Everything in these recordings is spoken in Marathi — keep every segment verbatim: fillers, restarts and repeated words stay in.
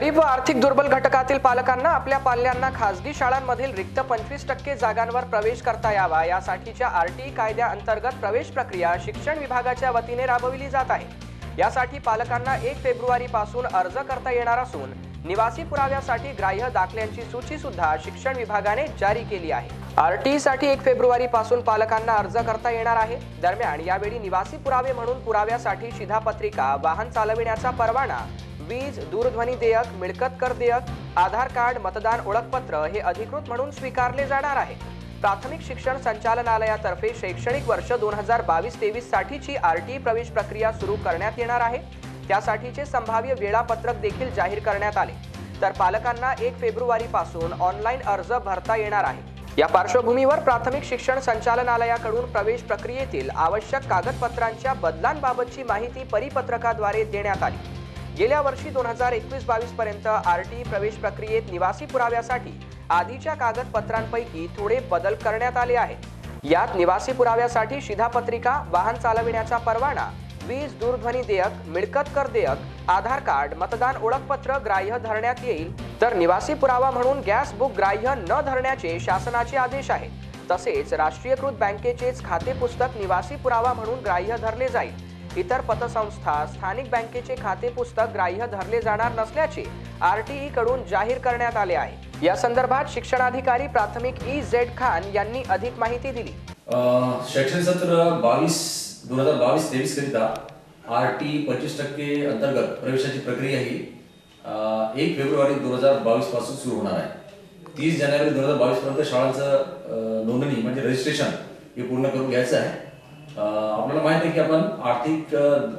गरीब व आर्थिक दुर्बल घटकातील पालकांना आपल्या पाल्यांना खासगी शाळांमधील रिक्त पंचवीस टक्के जागांवर प्रवेश करता यावा यासाठीच्या आरटीई कायद्याअंतर्गत प्रवेश प्रक्रिया शिक्षण विभागाच्या वतीने राबविली जात आहे। यासाठी पालकांना एक फेब्रुवारी पासून अर्ज करता येणार असून निवासी पुराव्यासाठी ग्राह्य दाखल्यांची सूची सुद्धा शिक्षण विभागाने जारी केली आहे। आरटीई साठी एक फेब्रुवारी पासून पालकांना अर्ज करता येणार आहे। दरम्यान यावेळी निवासी पुरावे म्हणून पुराव्यासाठी शिधापत्रिका, वाहन चालविण्याचा परवाना, वीज, दूरध्वनी देयक, मिळकत कर देयक, आधार कार्ड, मतदान ओळखपत्र हे अधिकृत म्हणून स्वीकारले जाणार आहे। प्राथमिक शिक्षण संचालनालयातर्फे शैक्षणिक वर्ष दोन हजार बावीस तेवीस साठीची आरटीई प्रवेश प्रक्रिया सुरू करण्यात येणार आहे। त्यासाठीचे संभाव्य वेळापत्रक देखील जाहीर करण्यात आले, तर पालकांना एक फेब्रुवारी पासून ऑनलाईन अर्ज भरता येणार आहे। या पार्श्वभूमीवर प्राथमिक शिक्षण संचालनालयाकडून प्रवेश प्रक्रियेतील आवश्यक कागदपत्रांच्या बदलांबाबतची माहिती परिपत्रकाद्वारे देण्यात आली। गेल्या वर्षी दोन हजार एकवीस बावीस पर्यंत आरटीई प्रवेश प्रक्रियेत निवासी पुराव्यासाठी आधीच्या कागदपत्रांपैकी थोडे बदल करण्यात आले आहेत। यात निवासी पुराव्यासाठी शिधापत्रिका, वाहन चालविण्याचा परवाना, वीज, दूरध्वनी देयक, मिळकत कर देयक, आधार कार्ड, मतदान ओळखपत्र ग्राह्य धरण्यात येईल, तर निवासी पुरावा म्हणून गॅस बुक ग्राह्य न धरण्याचे शासनाचे आदेश आहेत। तसेच राष्ट्रीयकृत बँकेचेच खाते पुस्तक निवासी पुरावा म्हणून ग्राह्य धरले जाईल। इतर पतसंस्था, स्थानिक बँकेचे खाते पुस्तक ग्राह्य धरले जाणार नसल्याचे आरटीई कडून जाहीर करण्यात आले आहे। या संदर्भात शिक्षणाधिकारी प्राथमिक ई जेड खान यांनी अधिक माहिती दिली। शैक्षणिक सत्र बावीस दोन हजार बावीस तेवीस करिता आरटीई पंचवीस टक्के अंतर्गत प्रवेशाची प्रक्रिया ही एक फेब्रुवारी दोन हजार बावीस पासून सुरू होणार आहे। तीस जानेवारी दोन हजार बावीस पर्यंत शाळांचं नोंदणी म्हणजे रजिस्ट्रेशन हे पूर्ण करून घ्यायचं आहे। आपल्याला माहिती आहे की आपण आर्थिक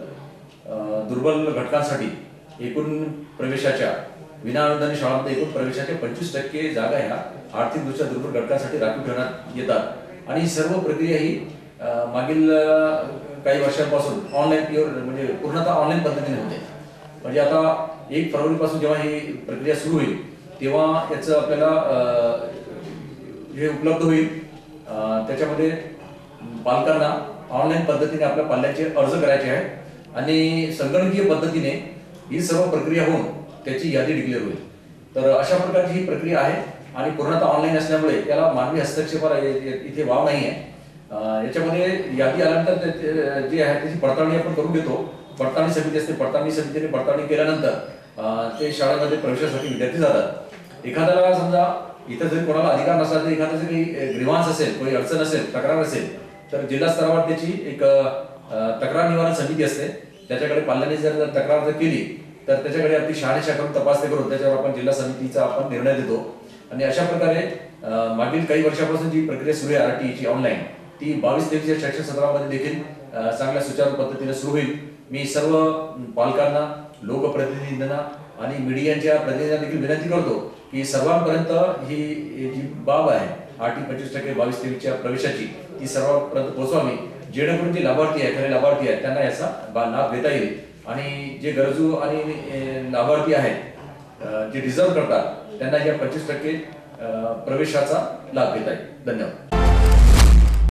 दुर्बल घटकांसाठी एकूण प्रवेशाच्या विनाअनुदानित शाळांमध्ये एकूण प्रवेशाच्या पंचवीस टक्के जागा ह्या आर्थिकदृष्ट्या दुर्बल घटकांसाठी राखीव ठेवण्यात येतात आणि ही सर्व प्रक्रिया ही मागील काही वर्षांपासून ऑनलाईन प्युअर म्हणजे पूर्णतः ऑनलाईन पद्धतीने होते। म्हणजे आता एक फरवरी पासून जेव्हा ही प्रक्रिया सुरू होईल तेव्हा याचं आपल्याला हे उपलब्ध होईल। त्याच्यामध्ये पालकांना ऑनलाईन पद्धतीने आपल्या पाल्याचे अर्ज करायचे आहे आणि संगणकीय पद्धतीने ही सर्व प्रक्रिया होऊन त्याची यादी डिक्लेअर होईल। तर अशा प्रकारची ही प्रक्रिया आहे आणि पूर्णतः ऑनलाईन असल्यामुळे त्याला मानवी हस्तक्षेपाला इथे वाव नाही आहे। याच्यामध्ये यादी आल्यानंतर जे आहे त्याची पडताळणी आपण करून घेतो। पडताळणी समिती असते, पडताळणी समितीने पडताळणी केल्यानंतर ते शाळेमध्ये प्रवेशासाठी विद्यार्थी जातात। एखाद्याला समजा इथं जरी कोणाला अधिकार नसला तरी एखादा जरी ग्रीवांस असेल, काही अडचण असेल, तक्रार असेल तर जिल्हा स्तरावर त्याची एक तक्रार निवारण समिती असते। त्याच्याकडे पाल्याने जर तक्रार जर केली तर त्याच्याकडे आपली शहानिशा करून तपासणी करून त्याच्यावर आपण जिल्हा समितीचा आपण निर्णय देतो आणि अशा प्रकारे मागील काही वर्षापासून जी प्रक्रिया सुरू आहे आरटीईची ऑनलाईन ती बावीस तेवीस शैक्षणिक सत्रामध्ये देखील चांगल्या सुचारू पद्धतीने सुरू होईल। मी सर्व पालकांना, लोकप्रतिनिधींना आणि मीडियाच्या प्रतिनिधींना देखील विनंती करतो की सर्वांपर्यंत ही जी बाब आहे आरटीई पंचवीस टक्के बावीस तेवीसच्या प्रवेशाची ती सर्वांपर्यंत पोहोचवावी, जेणेकरून जे लाभार्थी आहेत खरे लाभार्थी आहेत त्यांना याचा लाभ घेता येईल आणि जे गरजू आणि लाभार्थी आहेत जे डिझर्व करतात त्यांना या पंचवीस टक्के प्रवेशाचा लाभ घेता येईल। धन्यवाद।